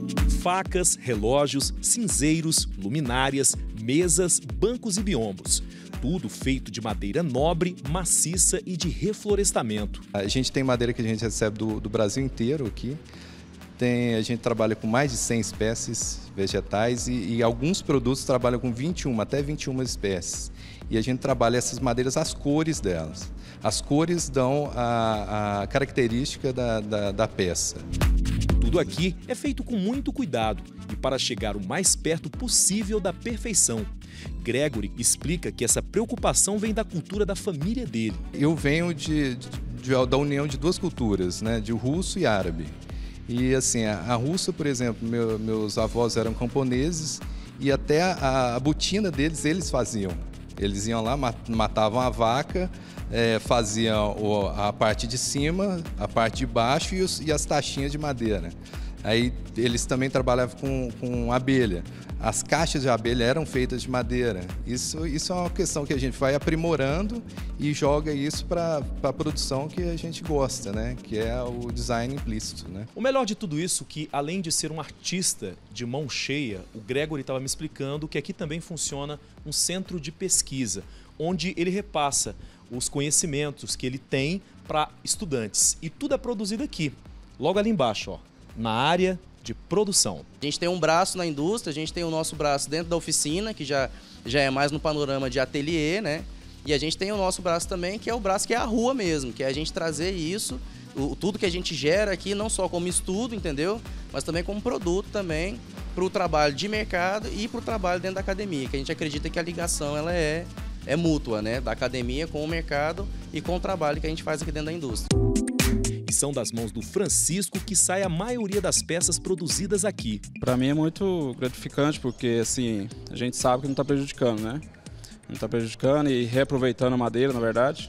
Facas, relógios, cinzeiros, luminárias, mesas, bancos e biombos. Tudo feito de madeira nobre, maciça e de reflorestamento. A gente tem madeira que a gente recebe do Brasil inteiro aqui. A gente trabalha com mais de 100 espécies vegetais e alguns produtos trabalham com 21, até 21 espécies. E a gente trabalha essas madeiras, as cores delas. As cores dão a característica da peça. Tudo aqui é feito com muito cuidado e para chegar o mais perto possível da perfeição. Gregory explica que essa preocupação vem da cultura da família dele. Eu venho da união de duas culturas, né, de russo e árabe. E assim, a russa, por exemplo, meus avós eram camponeses e até a botina deles, eles faziam. Eles iam lá, matavam a vaca, faziam a parte de cima, a parte de baixo e as taxinhas de madeira. Aí eles também trabalhavam com abelha. As caixas de abelha eram feitas de madeira. Isso é uma questão que a gente vai aprimorando e joga isso para a produção que a gente gosta, né? Que é o design implícito, né? O melhor de tudo isso é que, além de ser um artista de mão cheia, o Gregory estava me explicando que aqui também funciona um centro de pesquisa, onde ele repassa os conhecimentos que ele tem para estudantes. E tudo é produzido aqui, logo ali embaixo, ó, na área de produção. A gente tem um braço na indústria, a gente tem o nosso braço dentro da oficina, que já é mais no panorama de ateliê, né? E a gente tem o nosso braço também, que é o braço que é a rua mesmo, que é a gente trazer isso, tudo que a gente gera aqui, não só como estudo, entendeu? Mas também como produto também, para o trabalho de mercado e para o trabalho dentro da academia, que a gente acredita que a ligação ela é mútua, né? Da academia com o mercado e com o trabalho que a gente faz aqui dentro da indústria. E são das mãos do Francisco que sai a maioria das peças produzidas aqui. Para mim é muito gratificante porque assim, a gente sabe que não está prejudicando, né? Não está prejudicando e reaproveitando a madeira, na verdade.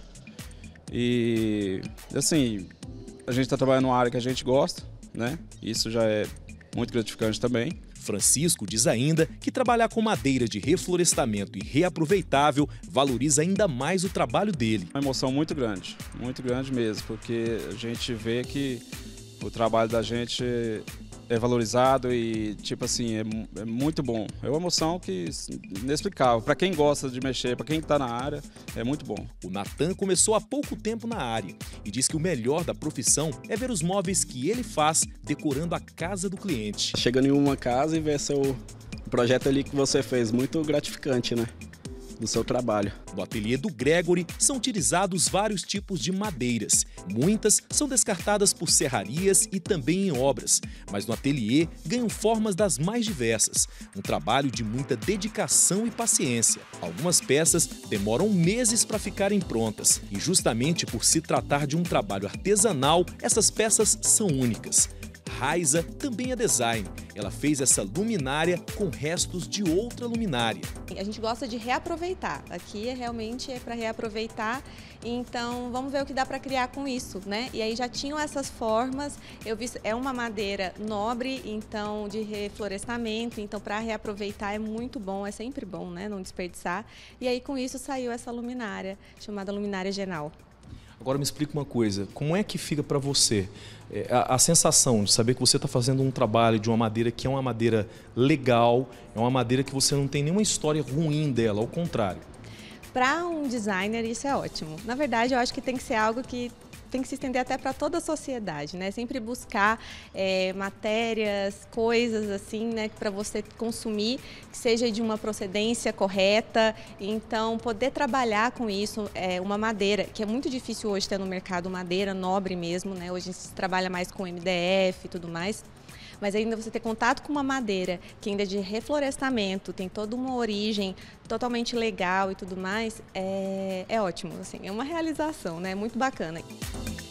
E assim, a gente está trabalhando numa área que a gente gosta, né? Isso já é muito gratificante também. Francisco diz ainda que trabalhar com madeira de reflorestamento e reaproveitável valoriza ainda mais o trabalho dele. Uma emoção muito grande mesmo, porque a gente vê que o trabalho da gente é valorizado e, tipo assim, é muito bom. É uma emoção que inexplicável. Para quem gosta de mexer, para quem está na área, é muito bom. O Natan começou há pouco tempo na área e diz que o melhor da profissão é ver os móveis que ele faz decorando a casa do cliente. Chegando em uma casa e ver seu projeto ali que você fez, muito gratificante, né? Do seu trabalho. No ateliê do Gregory são utilizados vários tipos de madeiras. Muitas são descartadas por serrarias e também em obras, mas no ateliê ganham formas das mais diversas. Um trabalho de muita dedicação e paciência. Algumas peças demoram meses para ficarem prontas e justamente por se tratar de um trabalho artesanal, essas peças são únicas. Raiza também é design. Ela fez essa luminária com restos de outra luminária. A gente gosta de reaproveitar. Aqui realmente é para reaproveitar. Então vamos ver o que dá para criar com isso, né? E aí já tinham essas formas. Eu vi, é uma madeira nobre, então de reflorestamento. Então para reaproveitar é muito bom, é sempre bom, né? Não desperdiçar. E aí com isso saiu essa luminária chamada luminária Genal. Agora me explica uma coisa, como é que fica para você a sensação de saber que você está fazendo um trabalho de uma madeira que é uma madeira legal, é uma madeira que você não tem nenhuma história ruim dela, ao contrário? Para um designer isso é ótimo. Na verdade eu acho que tem que ser algo que tem que se estender até para toda a sociedade, né? Sempre buscar matérias, coisas assim, né, para você consumir, que seja de uma procedência correta. Então, poder trabalhar com isso, uma madeira, que é muito difícil hoje ter no mercado madeira nobre mesmo, né? Hoje se trabalha mais com MDF e tudo mais. Mas ainda você ter contato com uma madeira que ainda é de reflorestamento, tem toda uma origem totalmente legal e tudo mais, é ótimo, assim, é uma realização, né? Muito bacana.